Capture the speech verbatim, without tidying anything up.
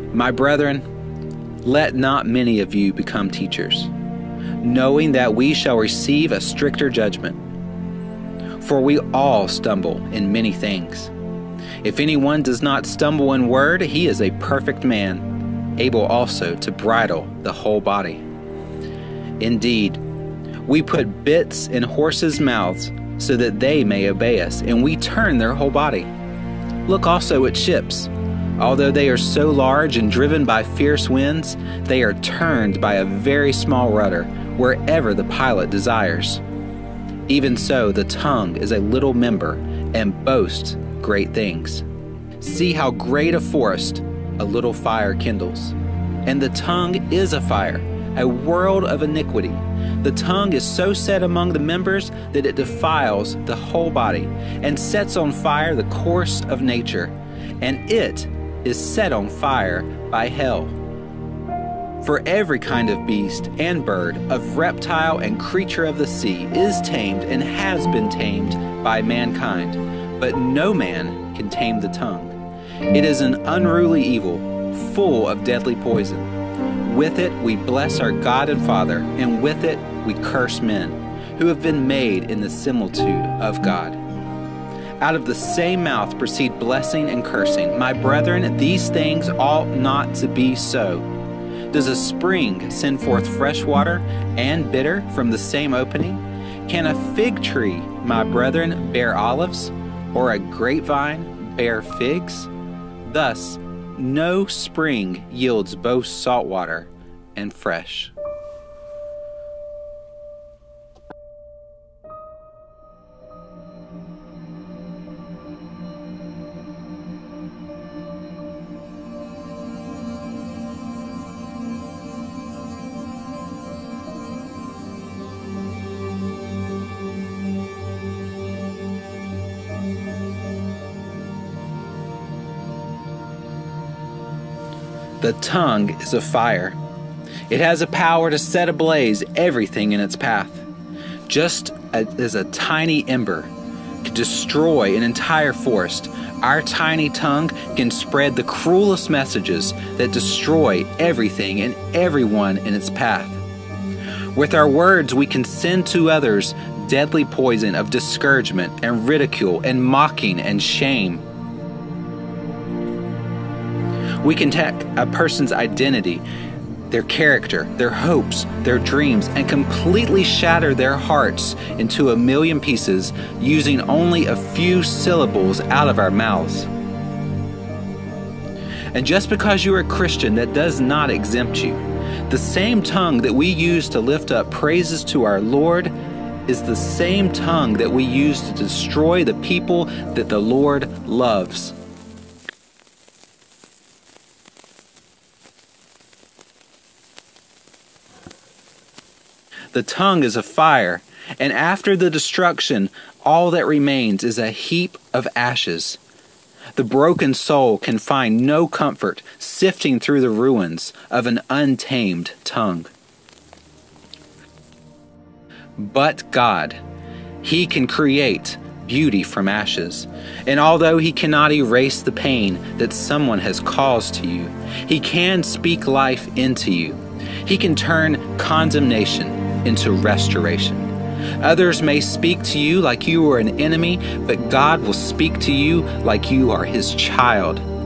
My brethren, let not many of you become teachers, knowing that we shall receive a stricter judgment. For we all stumble in many things. If anyone does not stumble in word, he is a perfect man, able also to bridle the whole body. Indeed, we put bits in horses' mouths so that they may obey us, and we turn their whole body. Look also at ships. Although they are so large and driven by fierce winds, they are turned by a very small rudder wherever the pilot desires. Even so, the tongue is a little member and boasts great things. See how great a forest a little fire kindles. And the tongue is a fire, a world of iniquity. The tongue is so set among the members that it defiles the whole body and sets on fire the course of nature, and it is set on fire by hell. For every kind of beast and bird, of reptile and creature of the sea is tamed and has been tamed by mankind, but no man can tame the tongue. It is an unruly evil, full of deadly poison. With it we bless our God and Father, and with it we curse men, who have been made in the similitude of God. Out of the same mouth proceed blessing and cursing. My brethren, these things ought not to be so. Does a spring send forth fresh water and bitter from the same opening? Can a fig tree, my brethren, bear olives, or a grapevine bear figs? Thus, no spring yields both salt water and fresh. The tongue is a fire. It has a power to set ablaze everything in its path. Just as a tiny ember can destroy an entire forest, our tiny tongue can spread the cruelest messages that destroy everything and everyone in its path. With our words, we can send to others deadly poison of discouragement and ridicule and mocking and shame. We can take a person's identity, their character, their hopes, their dreams, and completely shatter their hearts into a million pieces using only a few syllables out of our mouths. And just because you are a Christian, that does not exempt you. The same tongue that we use to lift up praises to our Lord is the same tongue that we use to destroy the people that the Lord loves. The tongue is a fire, and after the destruction, all that remains is a heap of ashes. The broken soul can find no comfort sifting through the ruins of an untamed tongue. But God, He can create beauty from ashes, and although He cannot erase the pain that someone has caused to you, He can speak life into you. He can turn condemnation into restoration. Others may speak to you like you are an enemy, but God will speak to you like you are His child.